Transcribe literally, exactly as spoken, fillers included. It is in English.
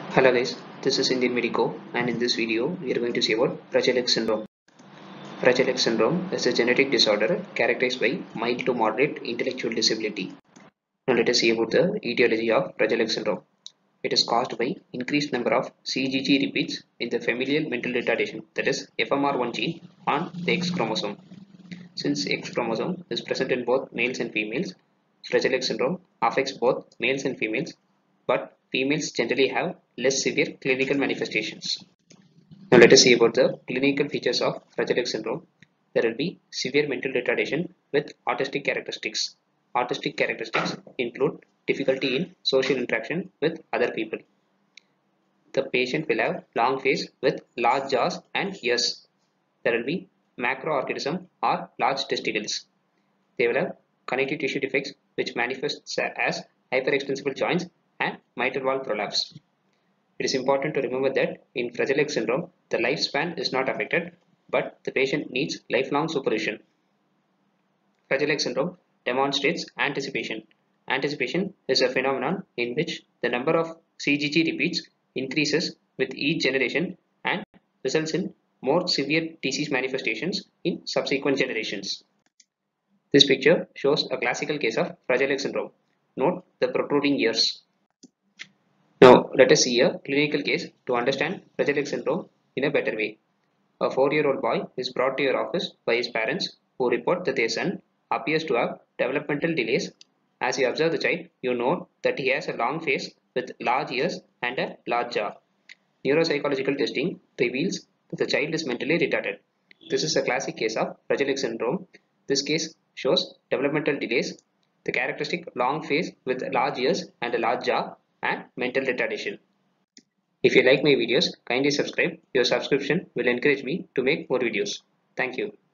Hello guys, this is Indian Medico, and in this video we are going to see about Fragile X syndrome. Fragile X syndrome is a genetic disorder characterized by mild to moderate intellectual disability. Now let us see about the etiology of Fragile X syndrome. It is caused by increased number of C G G repeats in the familial mental retardation, that is F M R one gene on the X chromosome. Since X chromosome is present in both males and females, Fragile X syndrome affects both males and females, but females generally have less severe clinical manifestations. Now let us see about the clinical features of Fragile X syndrome. There will be severe mental retardation with autistic characteristics. Autistic characteristics include difficulty in social interaction with other people. The patient will have long face with large jaws and ears. There will be macroorchidism or large testicles. They will have connective tissue defects which manifests as hyperextensible joints and mitral valve prolapse. It is important to remember that in Fragile X syndrome, the lifespan is not affected, but the patient needs lifelong supervision. Fragile X syndrome demonstrates anticipation. Anticipation is a phenomenon in which the number of C G G repeats increases with each generation and results in more severe disease manifestations in subsequent generations. This picture shows a classical case of Fragile X syndrome. Note the protruding ears. Now, let us see a clinical case to understand Fragile X syndrome in a better way. A four-year-old boy is brought to your office by his parents who report that their son appears to have developmental delays. As you observe the child, you note that he has a long face with large ears and a large jaw. Neuropsychological testing reveals that the child is mentally retarded. This is a classic case of Fragile X syndrome. This case shows developmental delays, the characteristic long face with large ears and a large jaw, and mental retardation. If you like my videos, kindly subscribe. Your subscription will encourage me to make more videos. Thank you.